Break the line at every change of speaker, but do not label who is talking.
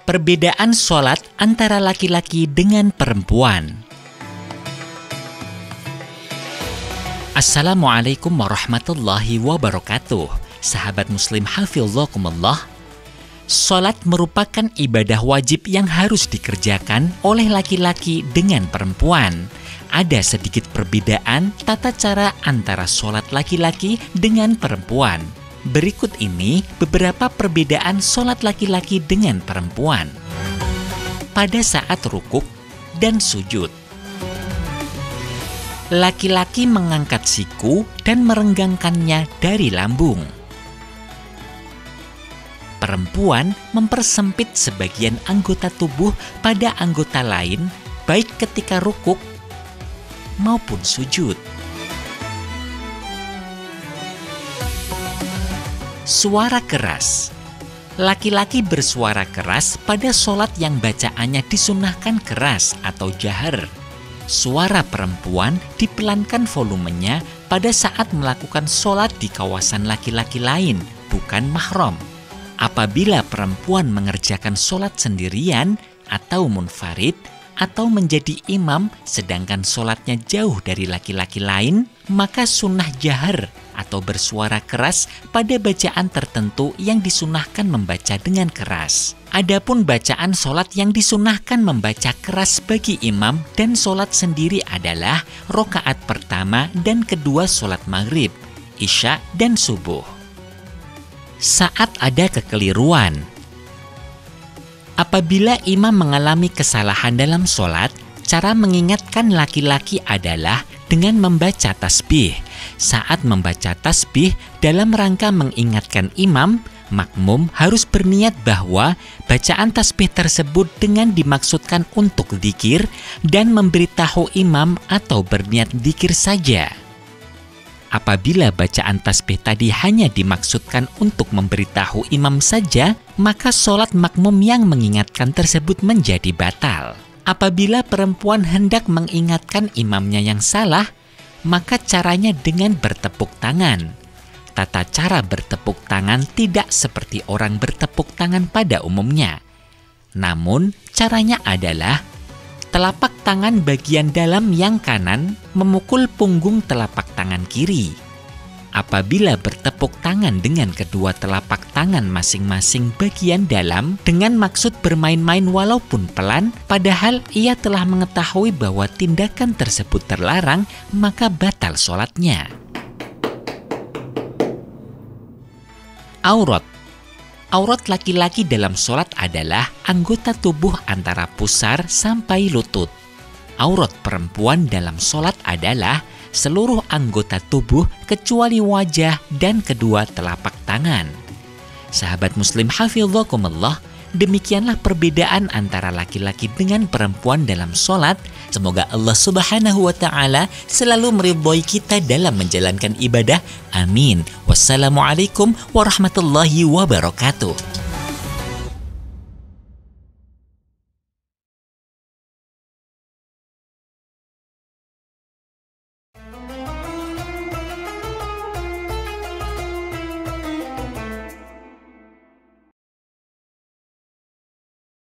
Perbedaan sholat antara laki-laki dengan perempuan. Assalamualaikum warahmatullahi wabarakatuh. Sahabat muslim hafizakumullah. Sholat merupakan ibadah wajib yang harus dikerjakan oleh laki-laki dengan perempuan. Ada sedikit perbedaan tata cara antara sholat laki-laki dengan perempuan. Berikut ini beberapa perbedaan sholat laki-laki dengan perempuan. Pada saat rukuk dan sujud, laki-laki mengangkat siku dan merenggangkannya dari lambung. Perempuan mempersempit sebagian anggota tubuh pada anggota lain, baik ketika rukuk maupun sujud. Suara keras. Laki-laki bersuara keras pada sholat yang bacaannya disunahkan keras atau jahar. Suara perempuan dipelankan volumenya pada saat melakukan sholat di kawasan laki-laki lain, bukan mahram. Apabila perempuan mengerjakan sholat sendirian atau munfarid, atau menjadi imam sedangkan sholatnya jauh dari laki-laki lain, maka sunnah jahar atau bersuara keras pada bacaan tertentu yang disunahkan membaca dengan keras. Adapun bacaan sholat yang disunahkan membaca keras bagi imam dan sholat sendiri adalah rokaat pertama dan kedua sholat maghrib, isya, dan subuh. Saat ada kekeliruan, apabila imam mengalami kesalahan dalam sholat, cara mengingatkan laki-laki adalah dengan membaca tasbih. Saat membaca tasbih dalam rangka mengingatkan imam, makmum harus berniat bahwa bacaan tasbih tersebut dengan dimaksudkan untuk dzikir dan memberitahu imam atau berniat dzikir saja. Apabila bacaan tasbih tadi hanya dimaksudkan untuk memberitahu imam saja, maka sholat makmum yang mengingatkan tersebut menjadi batal. Apabila perempuan hendak mengingatkan imamnya yang salah, maka caranya dengan bertepuk tangan. Tata cara bertepuk tangan tidak seperti orang bertepuk tangan pada umumnya. Namun, caranya adalah telapak tangan bagian dalam yang kanan memukul punggung telapak tangan kiri. Apabila bertepuk tangan dengan kedua telapak tangan masing-masing bagian dalam dengan maksud bermain-main walaupun pelan, padahal ia telah mengetahui bahwa tindakan tersebut terlarang, maka batal sholatnya. Aurat. Aurat laki-laki dalam sholat adalah anggota tubuh antara pusar sampai lutut. Aurat perempuan dalam sholat adalah seluruh anggota tubuh kecuali wajah dan kedua telapak tangan. Sahabat muslim hafizakumullah, demikianlah perbedaan antara laki-laki dengan perempuan dalam sholat. Semoga Allah Subhanahu wa Ta'ala selalu meridhoi kita dalam menjalankan ibadah. Amin. Wassalamualaikum warahmatullahi wabarakatuh.